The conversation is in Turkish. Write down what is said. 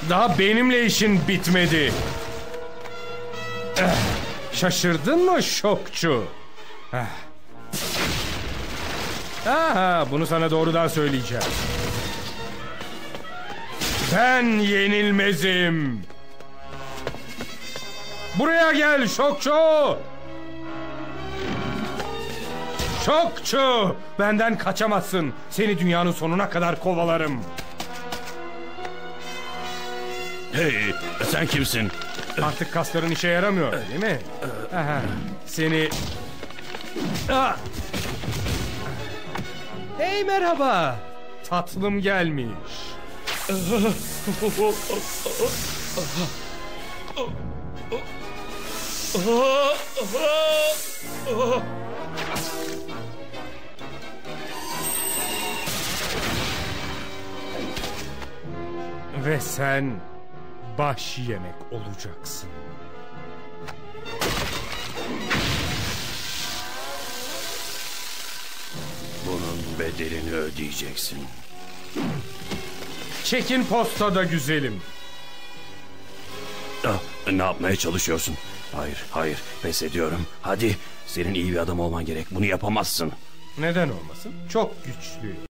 Daha benimle işin bitmedi. Şaşırdın mı şokçu? Bunu sana doğrudan söyleyeceğim. Ben yenilmezim. Buraya gel şokçu. Şokçu, benden kaçamazsın. Seni dünyanın sonuna kadar kovalarım. Hey, sen kimsin? Artık kasların işe yaramıyor, değil mi? Seni... Hey, merhaba. Tatlım gelmiş. Ve sen baş yemek olacaksın. Bunun bedelini ödeyeceksin. Çekin postada güzelim. Ne yapmaya çalışıyorsun? Hayır, pes ediyorum. Hadi, senin iyi bir adam olman gerek. Bunu yapamazsın. Neden olmasın? Çok güçlü.